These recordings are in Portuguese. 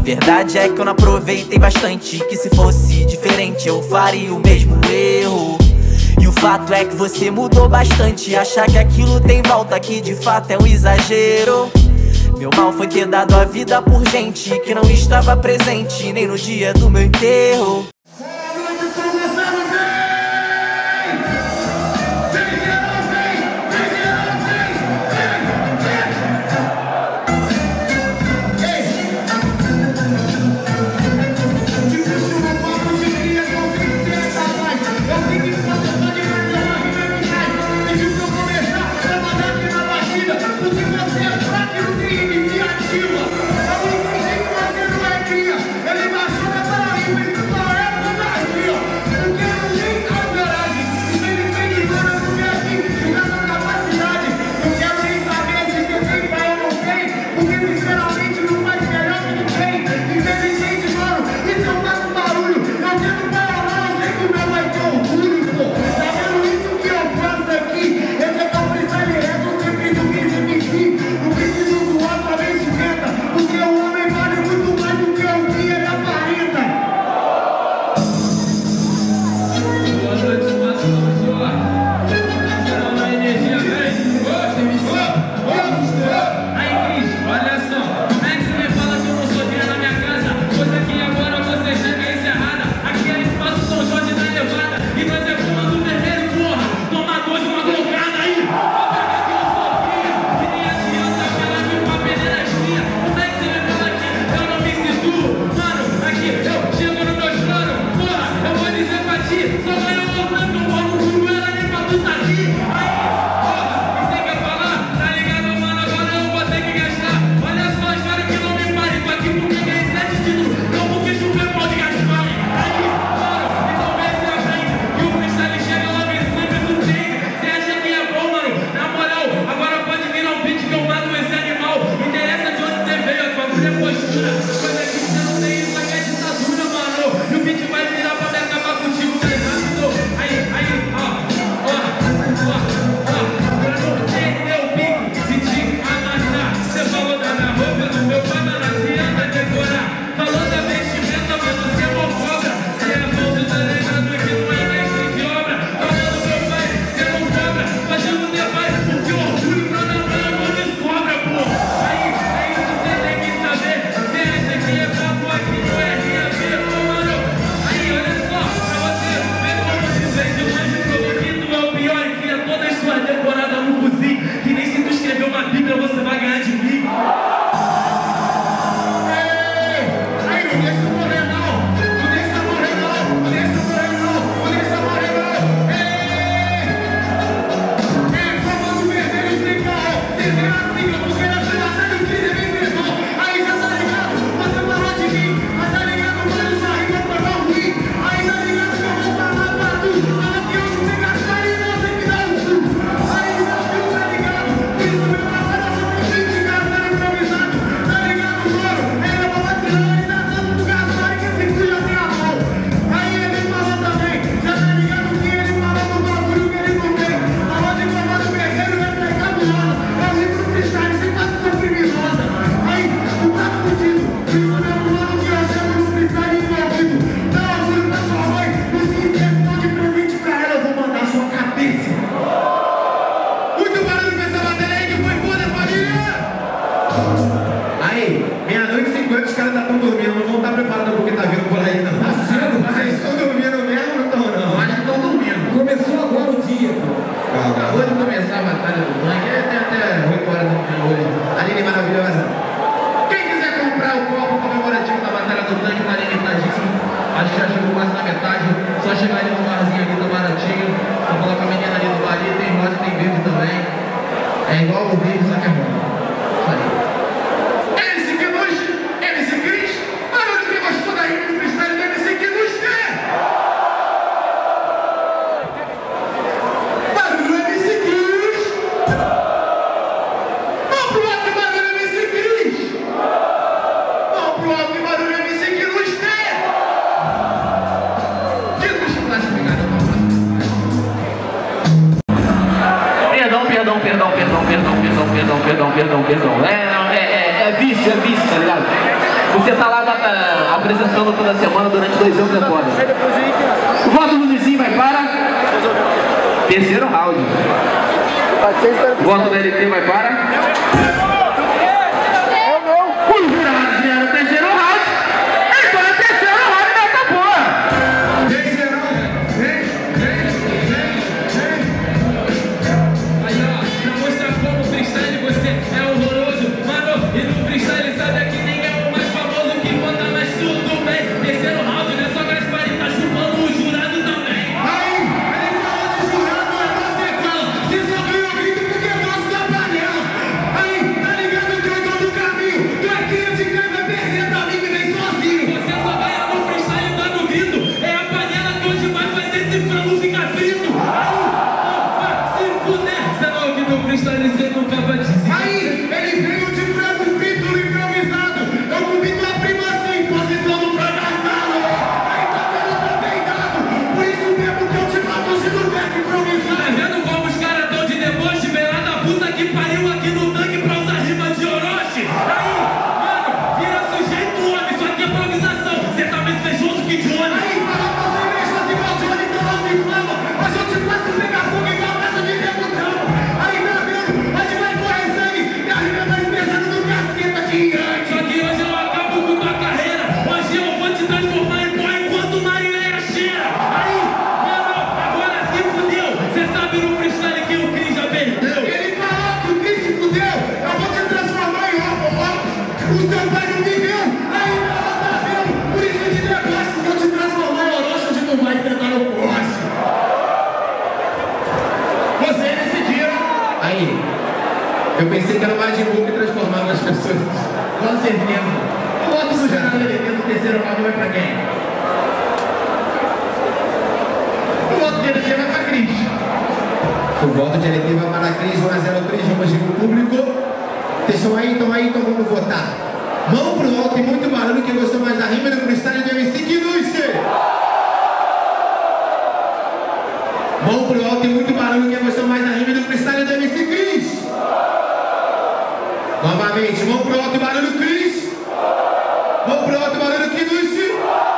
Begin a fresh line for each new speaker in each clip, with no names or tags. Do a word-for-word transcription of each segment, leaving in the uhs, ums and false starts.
Verdade é que eu não aproveitei bastante, que se fosse diferente eu faria o mesmo erro. E o fato é que você mudou bastante, achar que aquilo tem volta, que de fato é um exagero. Meu mal foi ter dado a vida por gente que não estava presente nem no dia do meu enterro.
Acabou de começar a batalha do tanque, tem até oito horas da manhã hoje. Aline maravilhosa. Quem quiser comprar o copo comemorativo da batalha do tanque tá limitadíssimo. Acho que já chegou quase na metade. Só chegar ali no barzinho ali, tá baratinho. Vou falar com a menina ali do bar ali, tem rosa, tem verde também. É igual o verde, só que é rosa. Isso aí. M C Quinus, M C Cris, barulho que gostou da rima do freestyle do M C Quinus, né? Perdão, perdão, perdão, perdão, perdão, perdão, perdão, perdão, perdão. É, é, é, é vício, é vício, tá ligado? Você tá lá bata, apresentando toda semana durante dois anos é foda. O voto do Luizinho vai para terceiro round. O voto da L T vai para o jurado zero, terceiro round. Então é terceiro round nessa porra.
Terceiro round. Vem, vem, vem, vem. Aí ó, pra mostrar como o freestyle você é horroroso, mano. E no freestyle sabe aqui ninguém é o mais famoso que conta, mas tudo bem. Terceiro round, né? Só Gaspari tá chupando o jurado também. Aí, ele falou de jurado, é você fala. Você só ganhou grito porque eu gosto da panela. Aí, tá ligado que eu tô no caminho. Tu é quinze de quem vai perder pra mim, me vem sozinho. Você só ganha no freestyle dando grito. É a panela que hoje vai fazer esse frango ficar frito. Aí, vai se fuder. Você não ouviu no freestyle, você nunca vai dizer. Aí, ele veio de frango frito improvisado. Eu comi tua prima assim, posição do fracassado. Aí tá vendo, tá peidado. Por isso mesmo que eu te mato se não tivesse improvisado. Tá vendo como os caras tão de deboche? Vem lá da puta que pariu aqui no tanque pra usar rima de Orochi. Aí, mano, vira sujeito homem, só que é improvisação. Você tá mais fechoso que Johnny. Aí, fala pra você mexer igual Johnny, então não se inflama. Mas eu te faço pegar fogo igual peça de debutão. Aí tá vendo? Aí vai correr sangue e a rima mais pesada do casqueta de Yankee. Só que hoje eu acabo com tua carreira. Hoje eu vou te transformar em pó enquanto marineira cheira. Aí, mano, agora se fudeu. Cê sabe no freestyle que o Cris já perdeu. Ele falou que o Cris se fudeu. Eu vou te transformar em ó, ó. O seu pai não viveu. Aí, ela tá vendo? Por isso de deboche, se eu te transformar em Orochi, hoje não vai sentar no poste. Vocês decidiram. Aí, eu pensei que era o Majin Buu que transformava as pessoas. Com certeza. O voto do jurado L T no terceiro round vai pra quem? O voto de L T vai pra Cris. O voto de L T vai para a Cris, um a zero Cris, vamos ir pro público. Vocês estão aí, estão aí, então vamos votar. Mão pro alto e muito barulho, quem gostou mais da rima do freestyle do M C Kinuichi. Mão pro alto e muito barulho, quem gostou mais da rima do freestyle do M C Cris. Novamente, mão pro alto e barulho, Cris. Mão pro alto e barulho, Kinuichi.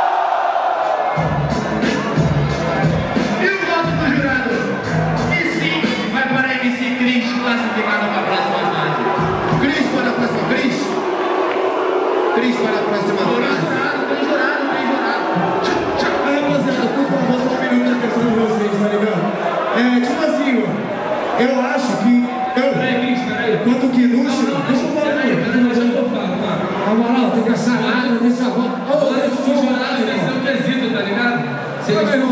E o voto do jurado? E sim, vai para M C Cris, classificado para a próxima fase. Cris para a próxima, Cris. Cris para a próxima fase. Tem jurado, tem jurado. Aí, rapaziada, por favor, só um minuto de atenção de vocês, tá ligado? É, tipo assim, ó, eu acho que... Eu, peraí, Cris, peraí. Quanto que Kinuichi... Deixa eu falar aí, peraí, mas eu vou falar, tá? Na moral, tem que achar nada nessa volta. Ô, eu sou jurado, tem que ser um quesito, tá ligado? Você